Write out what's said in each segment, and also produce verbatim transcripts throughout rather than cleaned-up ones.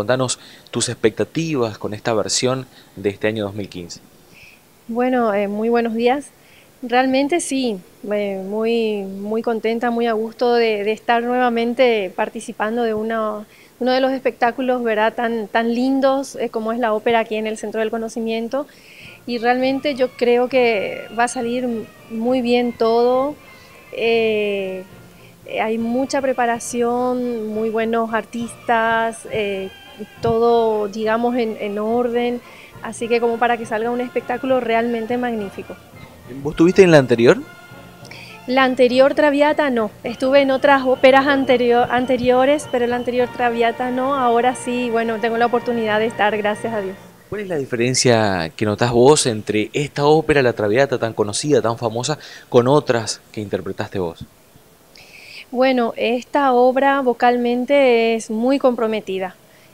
contanos tus expectativas con esta versión de este año dos mil quince. Bueno, eh, muy buenos días. Realmente sí, eh, muy, muy contenta, muy a gusto de, de estar nuevamente participando de una, uno de los espectáculos, ¿verdad?, tan, tan lindos eh, como es la ópera aquí en el Centro del Conocimiento. Y realmente yo creo que va a salir muy bien todo. Eh, Hay mucha preparación, muy buenos artistas, eh, todo, digamos, en, en orden. Así que como para que salga un espectáculo realmente magnífico. ¿Vos estuviste en la anterior? La anterior Traviata no, estuve en otras óperas anterior, anteriores, pero la anterior Traviata no, ahora sí, bueno, tengo la oportunidad de estar, gracias a Dios. ¿Cuál es la diferencia que notás vos entre esta ópera, La Traviata, tan conocida, tan famosa, con otras que interpretaste vos? Bueno, esta obra vocalmente es muy comprometida.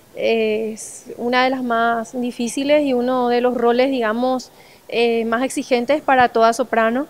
Es una de las más difíciles y uno de los roles, digamos, eh, más exigentes para toda soprano.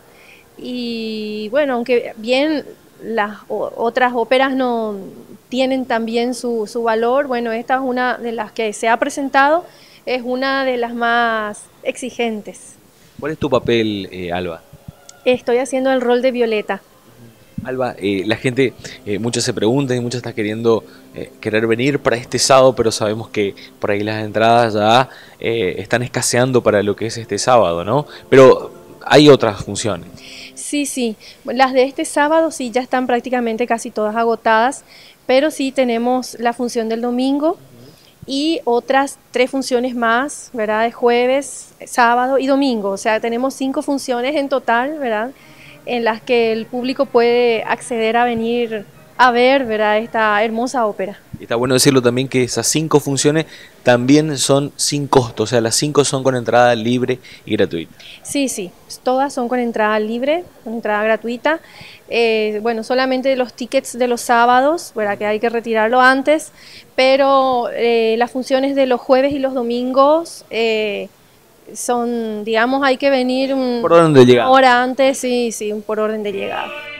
Y bueno, aunque bien las otras óperas no tienen también su, su valor, bueno, esta es una de las que se ha presentado, es una de las más exigentes. ¿Cuál es tu papel, eh, Alba? Estoy haciendo el rol de Violeta. Alba, eh, la gente, eh, muchos se preguntan y muchos están queriendo eh, querer venir para este sábado, pero sabemos que por ahí las entradas ya eh, están escaseando para lo que es este sábado, ¿no? Pero hay otras funciones. Sí, sí, las de este sábado sí ya están prácticamente casi todas agotadas, pero sí tenemos la función del domingo y otras tres funciones más, ¿verdad? De jueves, sábado y domingo. O sea, tenemos cinco funciones en total, ¿verdad? En las que el público puede acceder a venir a ver, ¿verdad?, esta hermosa ópera. Y está bueno decirlo también que esas cinco funciones también son sin costo, o sea, las cinco son con entrada libre y gratuita. Sí, sí, todas son con entrada libre, con entrada gratuita. Eh, bueno, solamente los tickets de los sábados, ¿verdad?, que hay que retirarlo antes, pero eh, las funciones de los jueves y los domingos eh, son, digamos, hay que venir un- ¿Por dónde una llegada? hora antes, sí, sí, por orden de llegada.